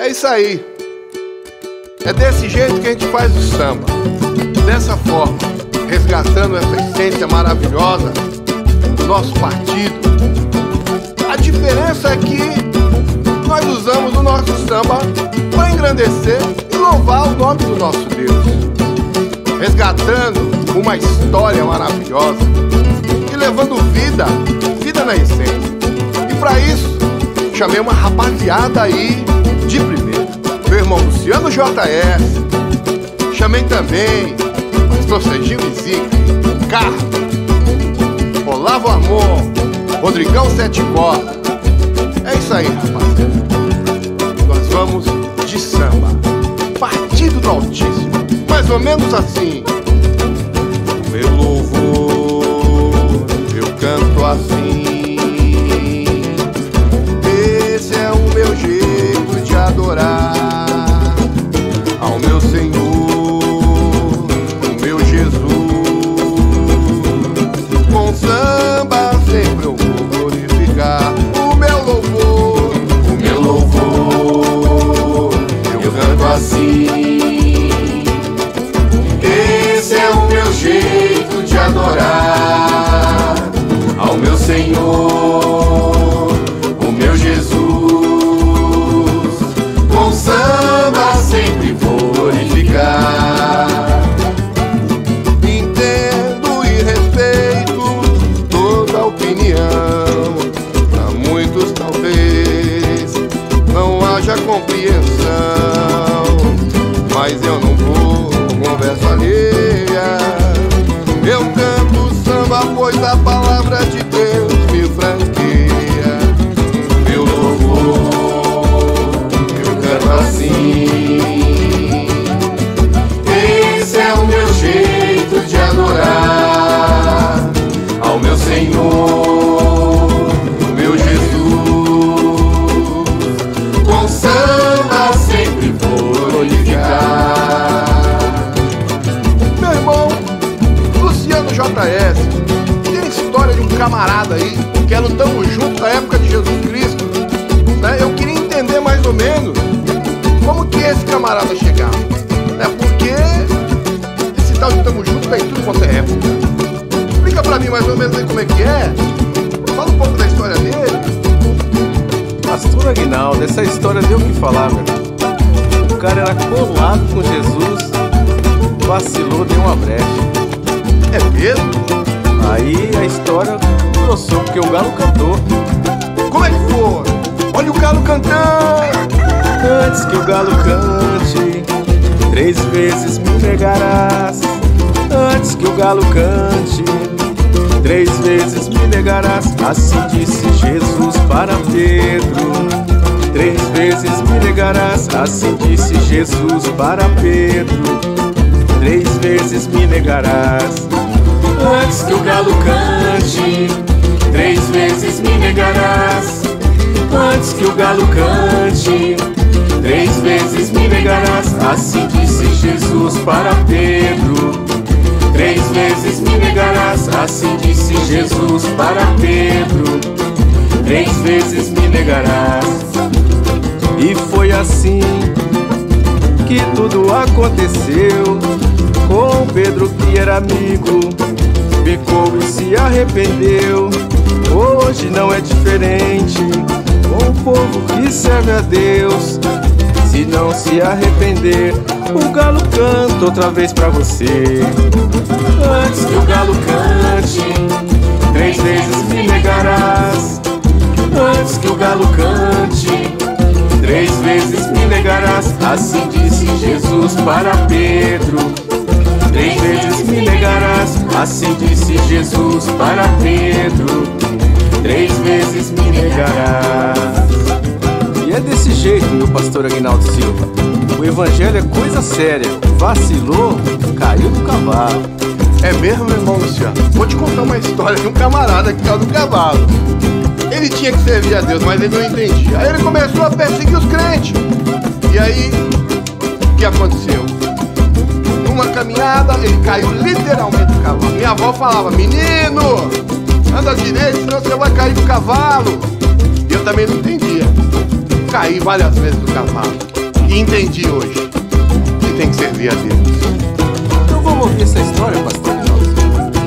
É isso aí. É desse jeito que a gente faz o samba. Dessa forma, resgatando essa essência maravilhosa do nosso partido. A diferença é que nós usamos o nosso samba para engrandecer e louvar o nome do nosso Deus, resgatando uma história maravilhosa e levando vida na essência. E para isso, chamei uma rapaziada aí de primeira. Meu irmão Luciano JS, chamei também Pastor Serginho Zica, Carlos, Olavo Amor, Rodrigão Sete Cordas. É isso aí, rapaziada. Nós vamos de samba, Partido do Altíssimo, mais ou menos assim. Meu louvor, eu canto assim. Esse é o meu jeito de adorar ao meu Senhor, o meu Jesus. Com samba sempre eu vou glorificar o meu louvor, eu canto assim. Esse é o meu jeito de adorar ao meu Senhor, o meu Jesus. Com samba sempre vou glorificar. Entendo e respeito toda opinião. Para muitos talvez não haja compreensão, mas eu não vou conversa alheia. Eu canto samba, pois a palavra de Deus me franqueia. Meu louvor, eu canto assim. Esse é o meu jeito de adorar ao meu Senhor, o meu Jesus. Com samba sempre vou glorificar. Meu irmão Luciano JS, tem história de um camarada aí que era o Tamo Junto da época de Jesus Cristo, né? Eu queria entender mais ou menos como que esse camarada chegava, né? Porque esse tal de Tamo Junto tá em tudo quanto é época. Explica pra mim mais ou menos aí como é que é. Fala um pouco da história dele. Pastor Aguinaldo, essa história deu o que falar, meu. O cara era colado com Jesus, vacilou, deu uma brecha. É mesmo? Aí a história engrossou, porque o galo cantou. Como é que foi? Olha o galo cantando. Antes que o galo cante, 3 vezes me negarás. Antes que o galo cante, 3 vezes me negarás. Assim disse Jesus para Pedro. 3 vezes me negarás. Assim disse Jesus para Pedro. 3 vezes me negarás. Antes que o galo cante, 3 vezes me negarás. Antes que o galo cante, 3 vezes me negarás. Assim disse Jesus para Pedro. 3 vezes me negarás. Assim disse Jesus para Pedro. 3 vezes me negarás. E foi assim que tudo aconteceu. Com Pedro, que era amigo, pecou e se arrependeu. Hoje não é diferente com o povo que serve a Deus. Se não se arrepender, o galo canta outra vez pra você. Antes que o galo cante, 3 vezes me negarás. Antes que o galo cante, 3 vezes me negarás. Assim disse Jesus para Pedro. 3 vezes me negarás. Assim disse Jesus para Pedro. 3 vezes me negarás. E é desse jeito, meu pastor Aguinaldo Silva. O evangelho é coisa séria. Vacilou, caiu do cavalo. É mesmo, meu irmão Luciano? Vou te contar uma história de um camarada que caiu do cavalo. Ele tinha que servir a Deus, mas ele não entendia. Aí ele começou a perseguir os crentes. E aí, o que aconteceu? Numa caminhada, ele caiu literalmente do cavalo. Minha avó falava: menino, anda direito, senão você vai cair do cavalo. E eu também não entendia. caí várias vezes do cavalo e entendi hoje que tem que servir a Deus. Então vamos ouvir essa história, pastor Nelson.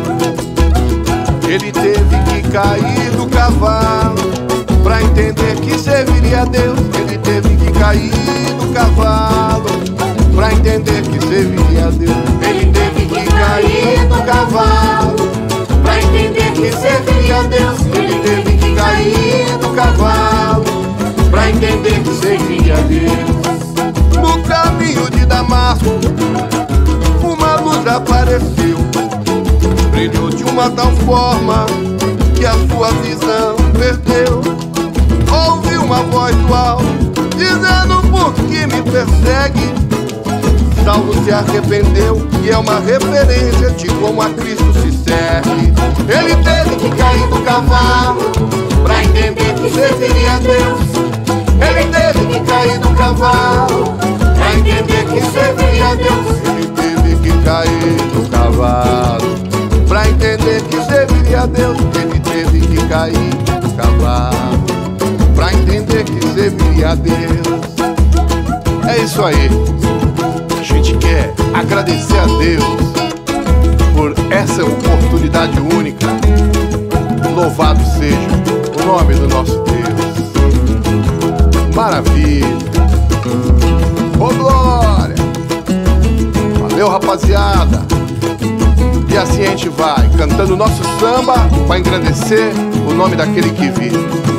Ele teve que cair do cavalo pra entender que serviria a Deus. Ele teve que cair do cavalo pra entender que serviria a Deus. Ele teve que cair do cavalo pra entender que serviria a Deus. Ele teve que cair do cavalo pra entender que serviria a Deus. No caminho de Damasco, uma luz apareceu, brilhou de uma tal forma que a sua visão perdeu. Ouviu uma voz do alto dizendo: por que me persegue? Saulo se arrependeu e é uma referência de como a Cristo se serve. Ele teve que cair do cavalo pra entender que serviria a Deus. Ele teve que cair do cavalo pra entender que serviria a Deus. Ele teve que cair do cavalo pra entender que serviria a Deus. Ele teve que cair do cavalo pra entender que serviria a Deus. É isso aí. A gente quer agradecer a Deus por essa oportunidade única. Louvado seja o nome do nosso Deus. Maravilha. Ô glória. Valeu, rapaziada. E assim a gente vai cantando nosso samba para engrandecer o nome daquele que vive.